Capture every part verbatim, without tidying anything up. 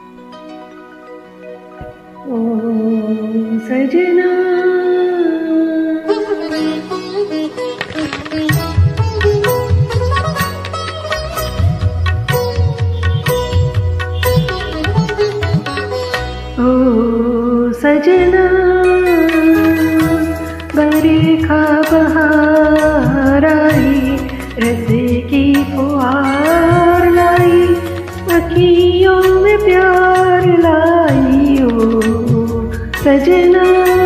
ओ सजना ओ सजना बरखा बहार आई, रस की फुहार लाई, अखियों में प्यार लाई। ओ सजना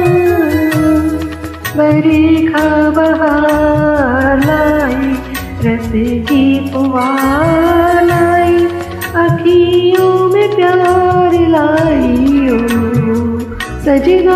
बरखा बहार लाई, रस की फुहार लाई, अखियों में प्यार लाई। ओ सजना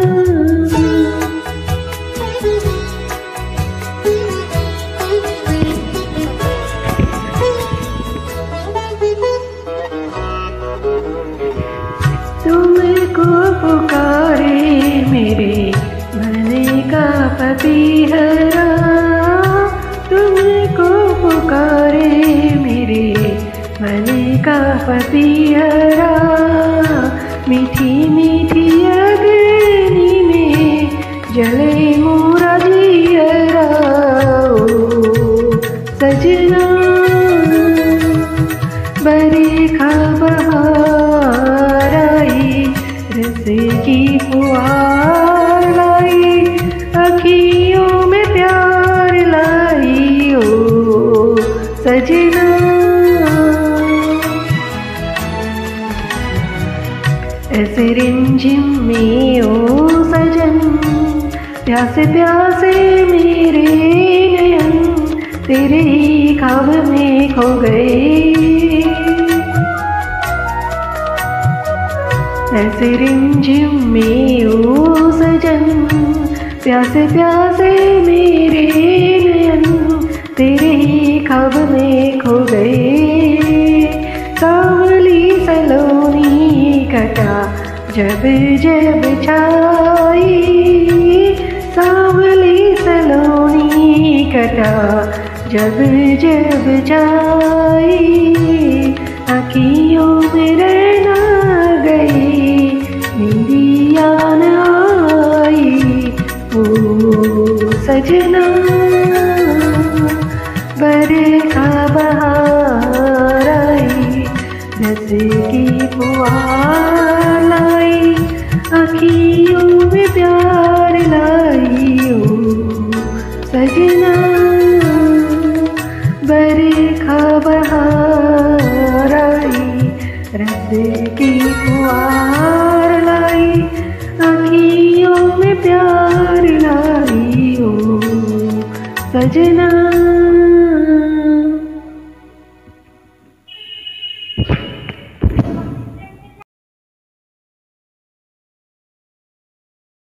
तुमको पुकारे मेरे मन का पपीहरा, तुमको पुकारे मेरे मन का पपीहरा, मीठी मीठी अग्नि में जले मोरा जियरा। ओ सजना बरखा बहार आई, रस की फुहार लाई, अखियों में प्यार लाई। ओ सजना ऐसे रिमझिम में ओ सजन, प्यासे प्यासे मेरे नयन, तेरे ही ख्वाब में खो गए। ऐसे रिमझिम में ओ सजन, प्यासे प्यासे मेरे नयन, तेरे ही ख्वाब में खो गए। सांवली सलोनी कटा जब जब छाई, सांवली सलोनी कटा जब जब छाई, अखियों में रहना गई मेरी याद आई। ओ सजना बरखा बहार आई, रस की फुहार लाई, अखियों में प्यार लाई। ओ सजना बरखा बहार आई, रस की फुहार लाई, अखियों में प्यार लाई। ओ सजना।